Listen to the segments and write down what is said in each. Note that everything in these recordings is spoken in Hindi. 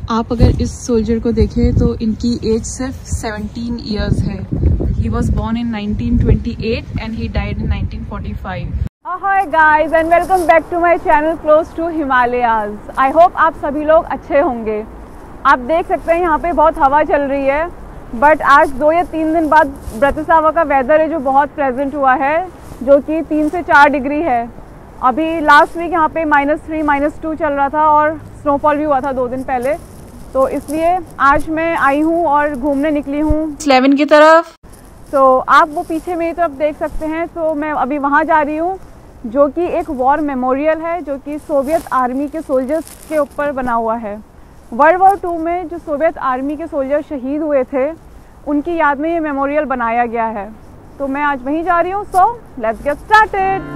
आप अगर इस सोल्जर को देखें तो इनकी एज सिर्फ 17 ईयर्स है। He was born in 1928 and he died in 1945. Hi guys and welcome back to my channel Close to Himalayas. I hope आप सभी लोग अच्छे होंगे। आप देख सकते हैं यहाँ पे बहुत हवा चल रही है, बट आज 2 या 3 दिन बाद ब्रतिस्लावा का वेदर है जो बहुत प्लेजेंट हुआ है, जो कि 3 से 4 डिग्री है। अभी लास्ट वीक यहाँ पे -3, -2 चल रहा था और स्नोफॉल भी हुआ था 2 दिन पहले, तो इसलिए आज मैं आई हूँ और घूमने निकली हूँ स्लेवन की तरफ। तो आप वो पीछे मेरी तरफ देख सकते हैं। तो मैं अभी वहाँ जा रही हूँ जो कि एक वॉर मेमोरियल है, जो कि सोवियत आर्मी के सोल्जर्स के ऊपर बना हुआ है। वर्ल्ड वॉर 2 में जो सोवियत आर्मी के सोल्जर शहीद हुए थे, उनकी याद में ये मेमोरियल बनाया गया है। तो मैं आज वहीं जा रही हूँ। So let's get started.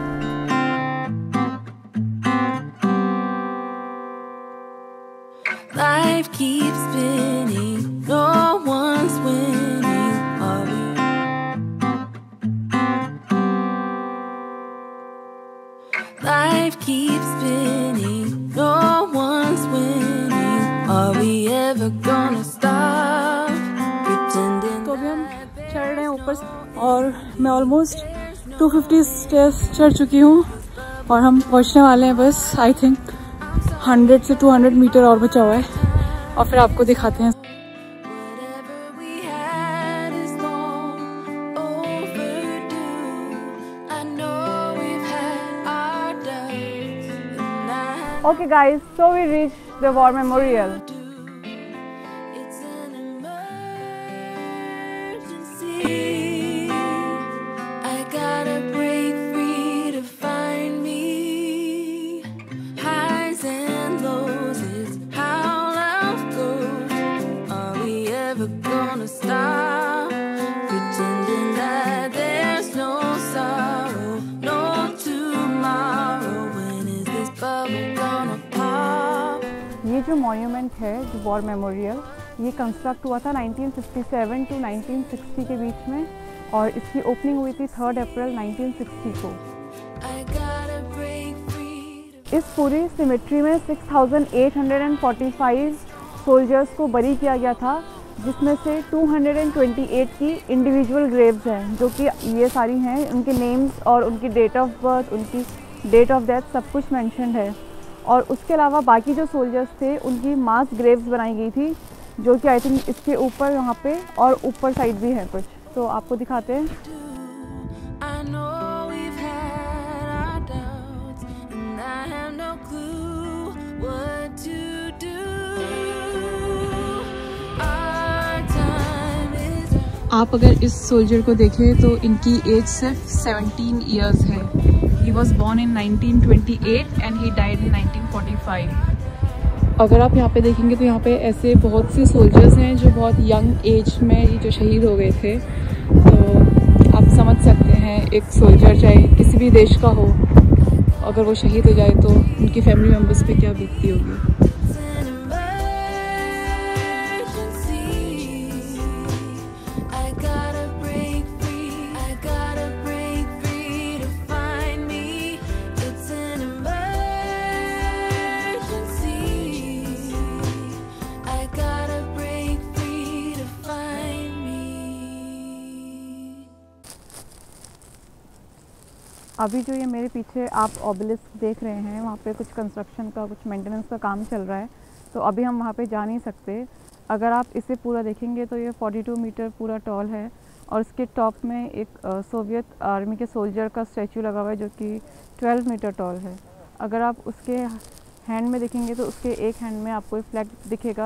Life keeps spinning, no one's winning, are we? Life keeps spinning, no one's winning, are we ever gonna stop pretending? तो अभी हम चढ़ रहे हैं ऊपर और मैं ऑलमोस्ट 250 स्टेप्स चढ़ चुकी हूँ और हम पहुँचने वाले हैं। बस आई थिंक 100 से 200 मीटर और बचा हुआ है और फिर आपको दिखाते हैं। Okay guys, so we reached the war memorial. ये जो मॉन्यूमेंट है, जो वॉर मेमोरियल, ये कंस्ट्रक्ट हुआ था 1957 टू 1960 के बीच में और इसकी ओपनिंग हुई थी 3 अप्रैल 1960 को। इस पूरी सिमेट्री में 6845 सोल्जर्स को बरी किया गया था, जिसमें से 228 की इंडिविजुअल ग्रेव्स हैं, जो कि ये सारी हैं। उनके नेम्स और उनकी डेट ऑफ बर्थ, उनकी डेट ऑफ डेथ सब कुछ मेंशन्ड है। और उसके अलावा बाकी जो सोल्जर्स थे उनकी मास ग्रेव्स बनाई गई थी, जो कि आई थिंक इसके ऊपर यहाँ पे और ऊपर साइड भी है कुछ, तो आपको दिखाते हैं। आप अगर इस सोल्जर को देखें तो इनकी एज सिर्फ 17 ईयर्स है। He was born in 1928 and he died in 1945. अगर आप यहाँ पे देखेंगे तो यहाँ पे ऐसे बहुत से सोल्जर्स हैं जो बहुत यंग एज में जो शहीद हो गए थे। तो आप समझ सकते हैं एक सोल्जर चाहे किसी भी देश का हो, अगर वो शहीद हो जाए तो उनकी फैमिली मेम्बर्स पे क्या बीतती होगी। अभी जो ये मेरे पीछे आप ऑबेलिस्क देख रहे हैं, वहाँ पे कुछ कंस्ट्रक्शन का, कुछ मेंटेनेंस का काम चल रहा है, तो अभी हम वहाँ पे जा नहीं सकते। अगर आप इसे पूरा देखेंगे तो ये 42 मीटर पूरा टॉल है और इसके टॉप में एक सोवियत आर्मी के सोल्जर का स्टैचू लगा हुआ है, जो कि 12 मीटर टॉल है। अगर आप उसके हैंड में देखेंगे तो उसके एक हैंड में आपको एक फ्लैग दिखेगा।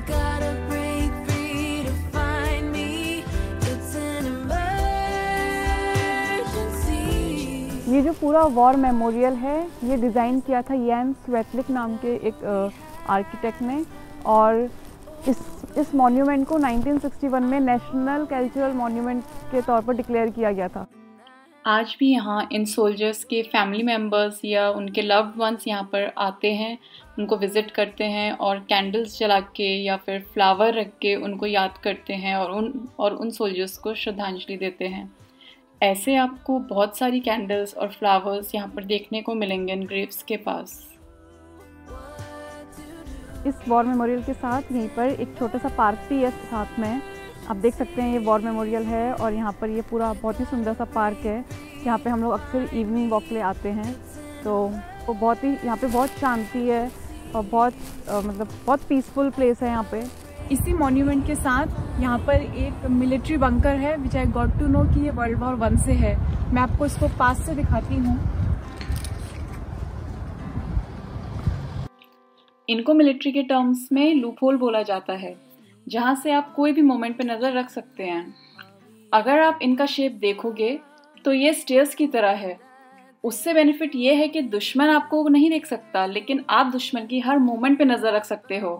ये जो पूरा वॉर मेमोरियल है, ये डिज़ाइन किया था यान स्वेतलिक नाम के एक आर्किटेक्ट ने, और इस मॉन्यूमेंट को 1961 में नेशनल कल्चरल मॉन्यूमेंट के तौर पर डिक्लेयर किया गया था। आज भी यहाँ इन सोल्जर्स के फैमिली मेम्बर्स या उनके लव्ड वंस यहाँ पर आते हैं, उनको विज़िट करते हैं और कैंडल्स जला के या फिर फ्लावर रख के उनको याद करते हैं और उन सोल्जर्स को श्रद्धांजलि देते हैं। ऐसे आपको बहुत सारी कैंडल्स और फ्लावर्स यहाँ पर देखने को मिलेंगे इन ग्रेव्स के पास। इस वॉर मेमोरियल के साथ यहीं पर एक छोटा सा पार्क भी है साथ में। आप देख सकते हैं ये वॉर मेमोरियल है और यहाँ पर ये पूरा बहुत ही सुंदर सा पार्क है। यहाँ पे हम लोग अक्सर इवनिंग वॉक के लिए आते हैं, तो वो बहुत ही यहाँ पे बहुत शांति है और बहुत बहुत पीसफुल प्लेस है यहाँ पे। इसी मॉन्यूमेंट के साथ यहाँ पर एक मिलिट्री बंकर है which I got to know कि ये वर्ल्ड वॉर 1 से है। मैं आपको इसको पास से दिखाती हूँ। इनको मिलिट्री के टर्म्स में लूपहोल बोला जाता है, जहाँ से आप कोई भी मोमेंट पे नज़र रख सकते हैं। अगर आप इनका शेप देखोगे तो ये स्टेयर्स की तरह है। उससे बेनिफिट ये है कि दुश्मन आपको नहीं देख सकता, लेकिन आप दुश्मन की हर मोमेंट पे नज़र रख सकते हो।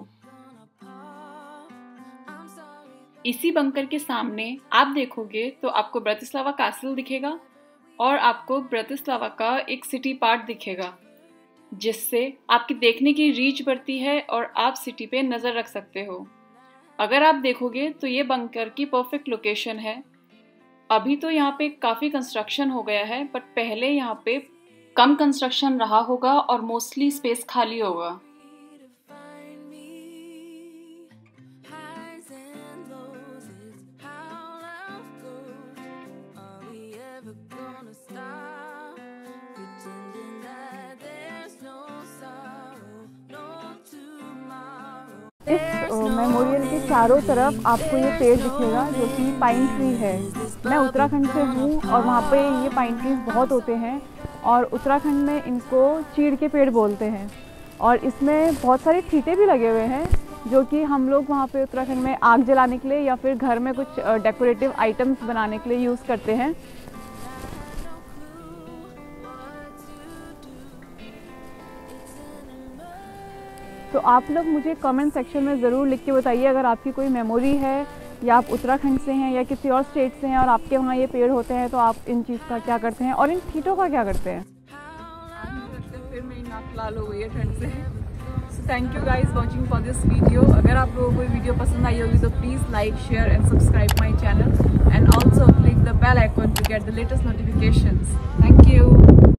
इसी बंकर के सामने आप देखोगे तो आपको ब्रातिस्लावा कैसल दिखेगा और आपको ब्रातिस्लावा का एक सिटी पार्ट दिखेगा, जिससे आपकी देखने की रीच बढ़ती है और आप सिटी पे नज़र रख सकते हो। अगर आप देखोगे तो ये बंकर की परफेक्ट लोकेशन है। अभी तो यहाँ पे काफ़ी कंस्ट्रक्शन हो गया है, बट पहले यहाँ पे कम कंस्ट्रक्शन रहा होगा और मोस्टली स्पेस खाली होगा। इस मेमोरियल के चारों तरफ आपको ये पेड़ दिखेगा जो कि पाइन ट्री है। मैं उत्तराखंड से हूँ और वहाँ पे ये पाइन ट्रीज बहुत होते हैं और उत्तराखंड में इनको चीड़ के पेड़ बोलते हैं। और इसमें बहुत सारे ठीटे भी लगे हुए हैं जो कि हम लोग वहाँ पे उत्तराखंड में आग जलाने के लिए या फिर घर में कुछ डेकोरेटिव आइटम्स बनाने के लिए यूज़ करते हैं। तो आप लोग मुझे कमेंट सेक्शन में ज़रूर लिख के बताइए अगर आपकी कोई मेमोरी है या आप उत्तराखंड से हैं या किसी और स्टेट से हैं और आपके वहाँ ये पेड़ होते हैं, तो आप इन चीज़ का क्या करते हैं और इन ठीटों का क्या करते हैं। फिर मेरी नाक लाल हो गई है ठंड से। So thank you guys watching for this video. अगर आप लोगों को वीडियो पसंद आई होगी तो please like, share and subscribe my channel and also click the bell icon to get the latest notifications. Thank you.